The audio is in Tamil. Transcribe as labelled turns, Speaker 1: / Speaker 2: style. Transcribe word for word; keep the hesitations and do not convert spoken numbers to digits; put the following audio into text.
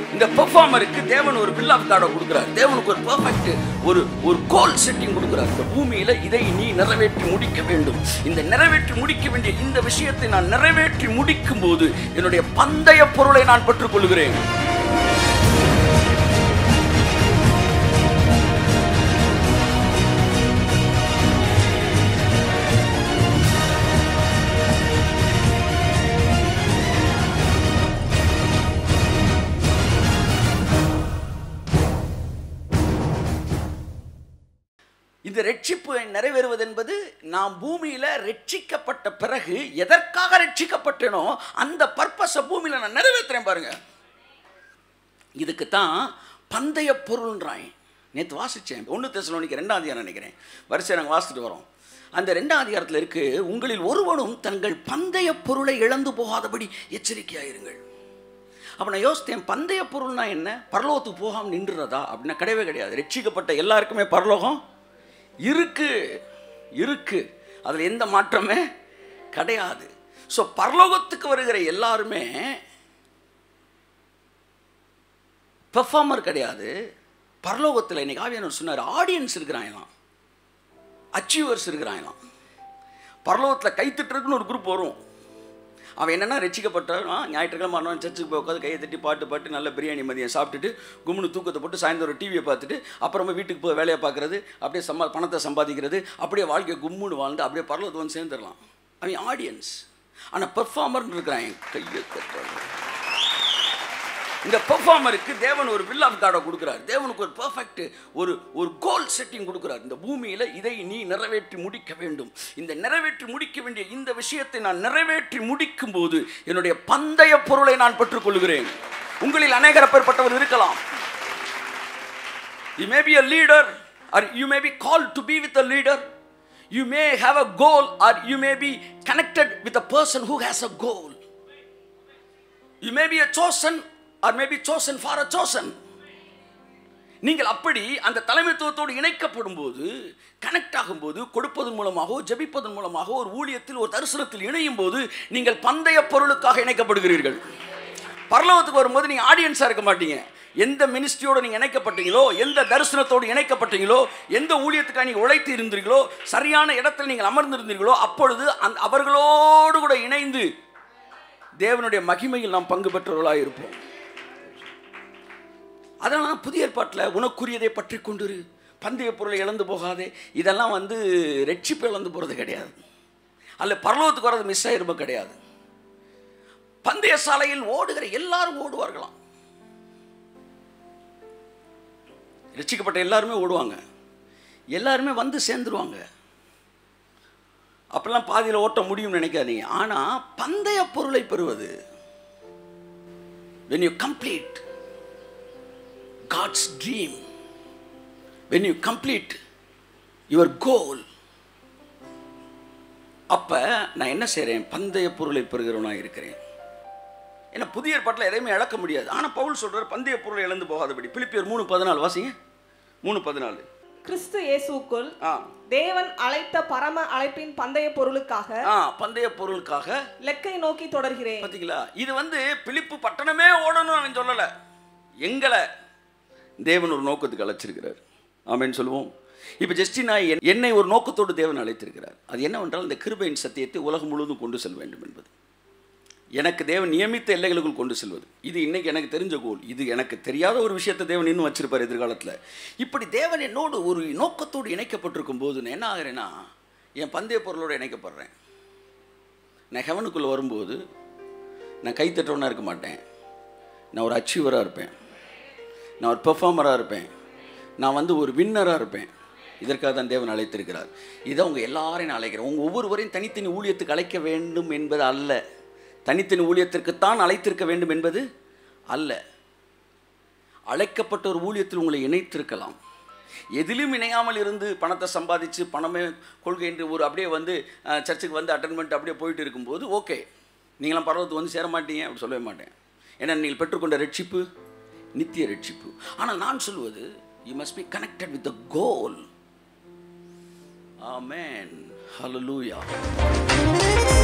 Speaker 1: இந்த பெர்ஃபார்மருக்கு தேவன் ஒரு வில் ஆஃப் கார்டை கொடுக்குறார். தேவனுக்கு ஒரு பெர்ஃபெக்ட் ஒரு ஒரு கோல் செட்டிங் கொடுக்குறார். இந்த பூமியில இதை நீ நிறைவேற்றி முடிக்க வேண்டும். இந்த நிறைவேற்றி முடிக்க வேண்டிய இந்த விஷயத்தை நான் நிறைவேற்றி முடிக்கும் போது என்னுடைய பந்தய பொருளை நான் பெற்றுக் கொள்கிறேன். இந்த ரட்சிப்பு நிறைவேறுவது என்பது நாம் பூமியில ரட்சிக்கப்பட்ட பிறகு எதற்காக ரட்சிக்கப்பட்டனோ அந்த பர்பஸை பூமியில நான் நிறைவேற்றுறேன் பாருங்க. இதுக்கு தான் பந்தய பொருள்ன்றாய். நேற்று வாசிச்சேன் ஒன்று தெசலோனிக்கர் ரெண்டாம் அதிகாரம் நினைக்கிறேன், வரிசை நாங்கள் வாசிச்சுட்டு வரோம். அந்த ரெண்டாம் அதிகாரத்தில் இருக்கு, உங்களில் ஒருவனும் தங்கள் பந்தய பொருளை இழந்து போகாதபடி எச்சரிக்கையாயிருங்கள். அப்போ நான் யோசித்தேன், பந்தய பொருள்னா என்ன? பரலோகத்துக்கு போகாமல் நின்றுறதா அப்படின்னா கிடையவே கிடையாது. ரட்சிக்கப்பட்ட எல்லாருக்குமே பரலோகம் இருக்கு இருக்கு அதில் எந்த மாற்றமே கிடையாது. ஸோ பரலோகத்துக்கு வருகிற எல்லாருமே பெர்ஃபார்மர் கிடையாது. பரலோகத்தில் இன்னைக்கு ஆவியானவர் சொன்னார், ஆடியன்ஸ் இருக்கிறாங்களாம், அச்சீவர்ஸ் இருக்கிறாங்களாம். பரலோகத்தில் கைத்தட்டுறதுக்குன்னு ஒரு குரூப் வரும். அவன் என்னென்னா ரட்சிக்கப்பட்டான், ஞாயிற்றுக்கிழமை மறுநாள் சர்ச்சுக்கு போய் உட்காந்து கையை தட்டி பாட்டு பாட்டு நல்ல பிரியாணி மதியம் சாப்பிட்டுட்டு கும்முன்னு தூக்கத்தை போட்டு சாயந்தரம் டிவியை பார்த்துட்டு அப்புறமா வீட்டுக்கு போய் வேலையை பார்க்குறது, அப்படியே சம்பா பணத்தை சம்பாதிக்கிறது, அப்படியே வாழ்க்கையை கும்முன்னு வாழ்ந்து அப்படியே பரலோகத்தை வந்து சேர்ந்துடலாம். அவன் ஆடியன்ஸ். ஆனால் பெர்ஃபார்மர்னு இருக்கிறான் கையை தட்டுறாங்க. இந்த பெர்ஃபார்மருக்கு தேவன் ஒரு வில் ஆஃப் கார்டை கொடுக்குறார். தேவனுக்கு ஒரு பெர்ஃபெக்ட் ஒரு ஒரு கோல் செட்டிங் கொடுக்குறார். இந்த பூமியில் இதை நீ நிறைவேற்றி முடிக்க வேண்டும். இந்த நிறைவேற்றி முடிக்க வேண்டிய இந்த விஷயத்தை நான் நிறைவேற்றி முடிக்கும் போது என்னுடைய பந்தய பொருளை நான் பெற்றுக்கொள்கிறேன். உங்களில் அநேகர் அப்பேற்பட்டவர் இருக்கலாம். You may be a leader or you may be called to be with a leader. You may have a goal or you may be connected with a person who has a goal. You may be a chosen or may be chosen for a chosen. நீங்கள் அப்படி அந்த தலைமைத்துவத்தோடு இணைக்கப்படும் போது, கனெக்ட் ஆகும்போது, கொடுப்பதன் மூலமாக ஜெபிப்பதன் மூலமாக ஒரு ஊழியத்தில் ஒரு தரிசனத்தில் இணையும் போது நீங்கள் பந்தய பொருளுக்காக இணைக்கப்படுகிறீர்கள். பரலோகத்துக்கு வரும்போது நீங்கள் ஆடியன்ஸாக இருக்க மாட்டீங்க. எந்த மினிஸ்ட்ரியோடு நீங்கள் இணைக்கப்பட்டீங்களோ, எந்த தரிசனத்தோடு இணைக்கப்பட்டீங்களோ, எந்த ஊழியத்துக்காக நீங்கள் உழைத்து இருந்தீர்களோ, சரியான இடத்தில் நீங்கள் அமர்ந்திருந்தீர்களோ, அப்பொழுது அந்த அவர்களோடு கூட இணைந்து தேவனுடைய மகிமையில் நாம் பங்கு பெற்றவர்களாக இருப்போம். அதனால் புதிய ஏற்பாட்டில் உனக்குரியதை பற்றி கொண்டு பந்தய பொருளை இழந்து போகாதே, இதெல்லாம் வந்து ரட்சிப்பு இழந்து போகிறது கிடையாது, அல்ல பரலோகத்துக்கு வர்றது மிஸ் ஆகிருப்ப கிடையாது. பந்தய சாலையில் ஓடுகிற எல்லாரும் ஓடுவார்களாம். ரட்சிக்கப்பட்ட எல்லாருமே ஓடுவாங்க, எல்லாருமே வந்து சேர்ந்துருவாங்க. அப்பெல்லாம் பாதியில் ஓட்ட முடியும்னு நினைக்காதீங்க. ஆனால் பந்தய பொருளை பெறுவது, when you complete God's dream, when you complete your goal, அப்ப நான் என்ன செய்றேன்? பந்தய பொருளை பெறுகிறவனா இருக்கிறேன். ஏன்னா புதிய ஏற்பாட்டில் எதையுமே இழக்க முடியாது. ஆனால் பவுல் சொல்றார் பந்தய பொருளை இழந்து போகாதபடி. பிலிப்பியர் மூணு பதினாலு வாசிங்க. மூணு பதினாலு.
Speaker 2: கிறிஸ்து இயேசுக்குள் தேவன் அழைத்த பரம அழைப்பின் பந்தய பொருளுக்காக
Speaker 1: பந்தய பொருளுக்காக
Speaker 2: லெக்கை நோக்கி தொடர்கிறேன்.
Speaker 1: பாத்தீங்களா? இது வந்து பிலிப்பு பட்டணமே ஓடணும் அவன் சொல்லல, எங்களை தேவன் ஒரு நோக்கத்துக்கு அழைச்சிருக்கிறார். ஆமென் சொல்லுவோம். இப்போ ஜஸ்டினா என்னை ஒரு நோக்கத்தோடு தேவன் அழைத்திருக்கிறார். அது என்னவென்றால் இந்த கிருபையின் சத்தியத்தை உலகம் முழுவதும் கொண்டு செல்ல வேண்டும் என்பது. எனக்கு தேவன் நியமித்த எல்லைகளுக்குள் கொண்டு செல்வது, இது இன்னைக்கு எனக்கு தெரிஞ்ச கோல். இது எனக்கு தெரியாத ஒரு விஷயத்தை தேவன் இன்னும் வச்சிருப்பார் எதிர்காலத்தில். இப்படி தேவன் என்னோடு ஒரு நோக்கத்தோடு இணைக்கப்பட்டிருக்கும் போது நான் என்ன ஆகிறேன்னா, என் பந்தய பொருளோடு இணைக்கப்படுறேன். நான் ஹெவனுக்குள்ளே வரும்போது நான் கைத்தட்டவனாக இருக்க மாட்டேன், நான் ஒரு அச்சீவராக இருப்பேன், நான் ஒரு பெர்ஃபார்மராக இருப்பேன், நான் வந்து ஒரு வின்னராக இருப்பேன். இதற்காக தான் தேவன் அழைத்திருக்கிறார். இதை உங்கள் எல்லாரையும் நான் அழைக்கிறேன். உங்கள் ஒவ்வொருவரையும் தனித்தனி ஊழியத்துக்கு அழைக்க வேண்டும் என்பது அல்ல, தனித்தனி ஊழியத்திற்குத்தான் அழைத்திருக்க வேண்டும் என்பது அல்ல. அழைக்கப்பட்ட ஒரு ஊழியத்தில் உங்களை இணைத்திருக்கலாம். எதிலும் இணையாமல் இருந்து பணத்தை சம்பாதிச்சு பணமே கொள்கை என்று ஒரு அப்படியே வந்து சர்ச்சுக்கு வந்து அட்டன் பண்ணிட்டு அப்படியே போயிட்டு இருக்கும்போது ஓகே, நீங்களாம் பரவத்துக்கு வந்து சேர மாட்டீங்க அப்படி சொல்லவே மாட்டேன். ஏன்னா நீங்கள் பெற்றுக்கொண்ட ரட்சிப்பு நித்திய ரட்சிப்பு. ஆனால் நான் சொல்வது, you must be connected with the goal. Amen. Hallelujah.